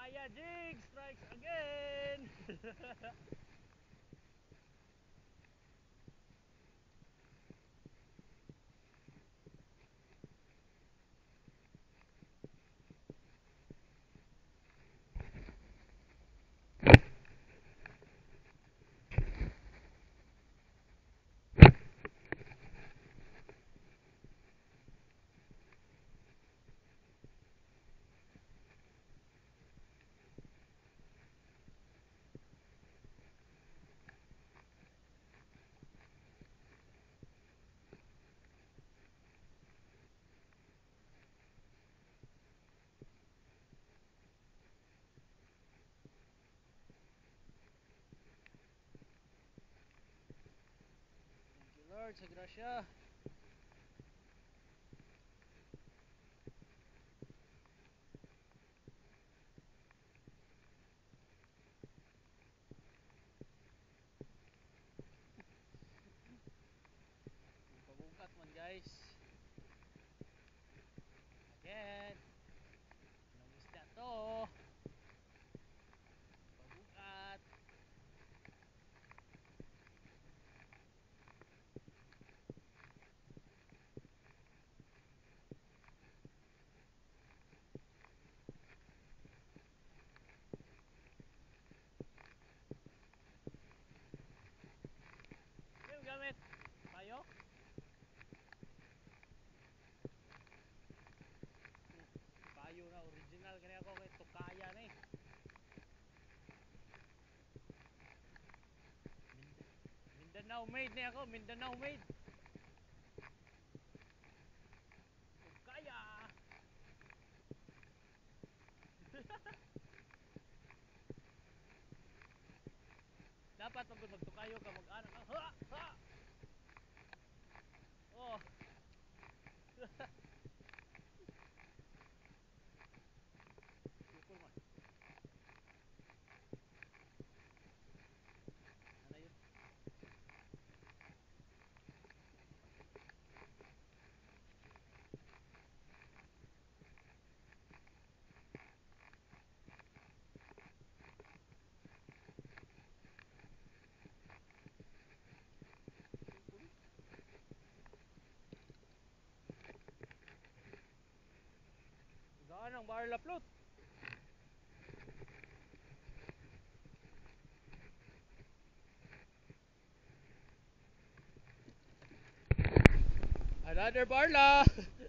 Kaya jig strikes again. Lord, sa grasya. Pabukat man guys. Again. Anong isda to? Pabukat. Ano yung gamit? Tayo? Payo na original kaya ako kay Tukaya na eh. Mindanao made na ako, Mindanao made. Tukaya. Dapat pag magtukayo ka mag-anak ka. Ha! Ha! Oh. Sukol man. Ano yun? Gaan ang bar laplot. Another barla.